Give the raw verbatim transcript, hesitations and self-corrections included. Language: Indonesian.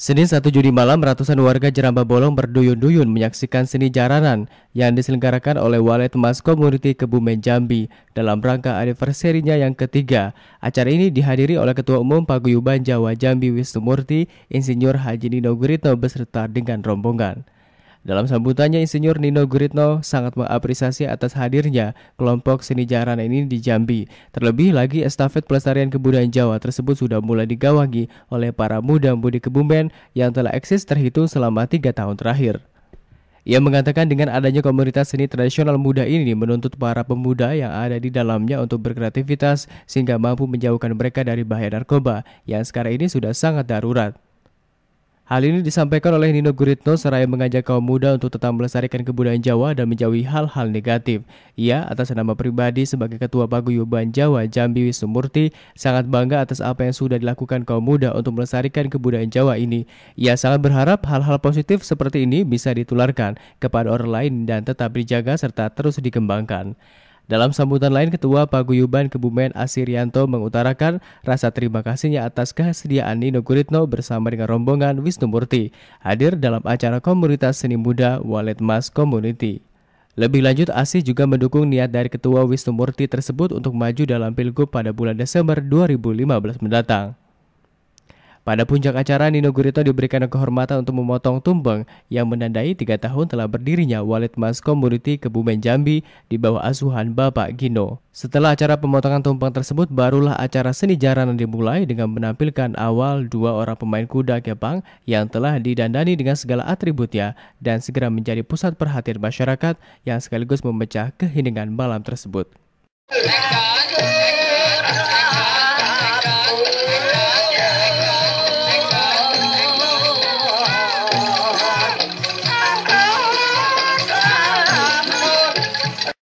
Senin satu Juni malam, ratusan warga Jeramba Bolong berduyun-duyun menyaksikan seni jaranan yang diselenggarakan oleh Walet Mas Community Kebumen Jambi dalam rangka anniversary-nya yang ketiga. Acara ini dihadiri oleh Ketua Umum Paguyuban Jawa Jambi Wisnu Murti, Insinyur Haji Nino Guritno beserta dengan rombongan. Dalam sambutannya, Insinyur Nino Guritno sangat mengapresiasi atas hadirnya kelompok seni jaranan ini di Jambi. Terlebih lagi, estafet pelestarian kebudayaan Jawa tersebut sudah mulai digawangi oleh para muda-mudi Kebumen yang telah eksis terhitung selama tiga tahun terakhir. Ia mengatakan dengan adanya komunitas seni tradisional muda ini menuntut para pemuda yang ada di dalamnya untuk berkreativitas sehingga mampu menjauhkan mereka dari bahaya narkoba yang sekarang ini sudah sangat darurat. Hal ini disampaikan oleh Nino Guritno seraya mengajak kaum muda untuk tetap melestarikan kebudayaan Jawa dan menjauhi hal-hal negatif. Ia atas nama pribadi sebagai Ketua Paguyuban Jawa Jambi Wisnu Murti sangat bangga atas apa yang sudah dilakukan kaum muda untuk melestarikan kebudayaan Jawa ini. Ia sangat berharap hal-hal positif seperti ini bisa ditularkan kepada orang lain dan tetap dijaga serta terus dikembangkan. Dalam sambutan lain, Ketua Paguyuban Kebumen Asirianto mengutarakan rasa terima kasihnya atas kesediaan Nino Guritno bersama dengan rombongan Wisnu Murti hadir dalam acara komunitas seni muda Walet Mas Community. Lebih lanjut, Asi juga mendukung niat dari Ketua Wisnu Murti tersebut untuk maju dalam Pilgub pada bulan Desember dua ribu lima belas mendatang. Pada puncak acara, Nino Guritno diberikan kehormatan untuk memotong tumpeng yang menandai tiga tahun telah berdirinya Walet Mas Community Kebumen Jambi di bawah asuhan Bapak Gino. Setelah acara pemotongan tumpeng tersebut, barulah acara seni jaranan dimulai dengan menampilkan awal dua orang pemain kuda kepang yang telah didandani dengan segala atributnya dan segera menjadi pusat perhatian masyarakat yang sekaligus memecah keheningan malam tersebut.